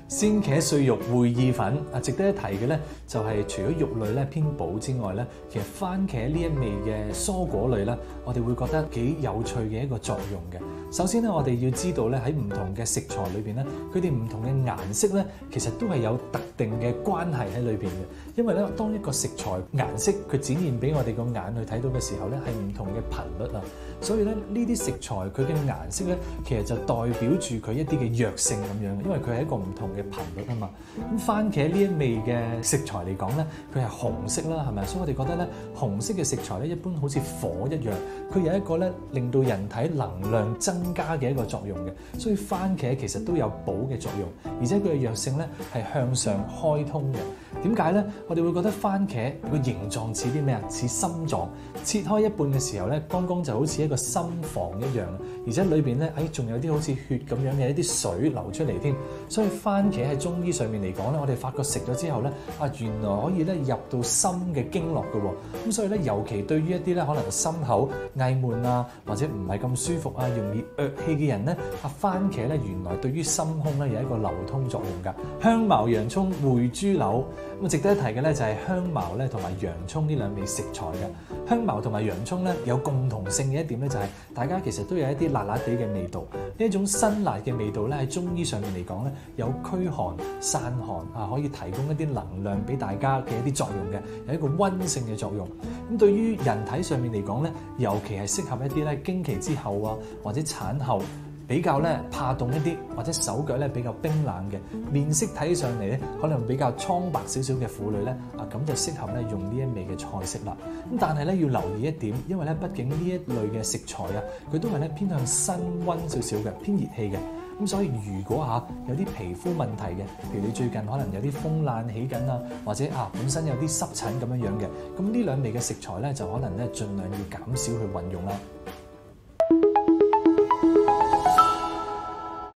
鮮茄碎肉會意粉值得一提嘅咧，就係除咗肉類咧偏補之外咧，其實番茄呢一味嘅蔬果類咧，我哋會覺得幾有趣嘅一個作用嘅。首先咧，我哋要知道咧喺唔同嘅食材裏邊咧，佢哋唔同嘅顏色咧，其實都係有特定嘅關係喺裏邊嘅。因為咧，當一個食材顏色佢展現俾我哋個眼去睇到嘅時候咧，係唔同嘅頻率啊，所以咧呢啲食材佢嘅顏色咧，其實就代表住佢一啲嘅藥性咁樣，因為佢係一個唔同嘅頻率啊嘛。咁番茄呢一味嘅食材嚟講咧，佢係紅色啦，係咪？所以我哋覺得咧，紅色嘅食材咧，一般好似火一樣，佢有一個咧令到人體能量增加嘅一個作用嘅。所以番茄其實都有補嘅作用，而且佢嘅藥性咧係向上開通嘅。點解咧？我哋會覺得番茄個形狀似啲咩啊？似心臟，切開一半嘅時候咧，剛剛就好似一個心房一樣，而且裏邊咧，仲有啲好似血咁樣嘅一啲水流出嚟添。所以番茄喺中醫上面嚟講咧，我哋發覺食咗之後咧，原來可以咧入到心嘅經絡嘅喎。咁所以咧，尤其對於一啲咧可能心口翳悶啊，或者唔係咁舒服啊，容易惡氣嘅人咧，番茄咧原來對於心胸咧有一個流通作用㗎。香茅、洋葱、匯豬柳。咁值得一提嘅咧就係香茅咧同埋洋葱呢兩味食材嘅。香茅同埋洋葱咧有共同性嘅一點咧就係大家其實都有一啲辣辣地嘅味道。呢一種辛辣嘅味道咧喺中醫上面嚟講咧有驅寒散寒可以提供一啲能量俾大家嘅一啲作用嘅，有一個溫性嘅作用。咁對於人體上面嚟講咧，尤其係適合一啲咧經期之後或者產後比較咧怕凍一啲，或者手腳咧比較冰冷嘅，面色睇上嚟咧可能比較蒼白少少嘅婦女咧，咁就適合咧用呢一味嘅菜式啦。咁但係咧要留意一點，因為咧畢竟呢一類嘅食材佢都係咧偏向辛溫少少嘅，偏熱氣嘅。咁所以如果有啲皮膚問題嘅，譬如你最近可能有啲風癩起緊或者本身有啲濕疹咁樣嘅，咁呢兩味嘅食材咧就可能咧盡量要減少去運用啦。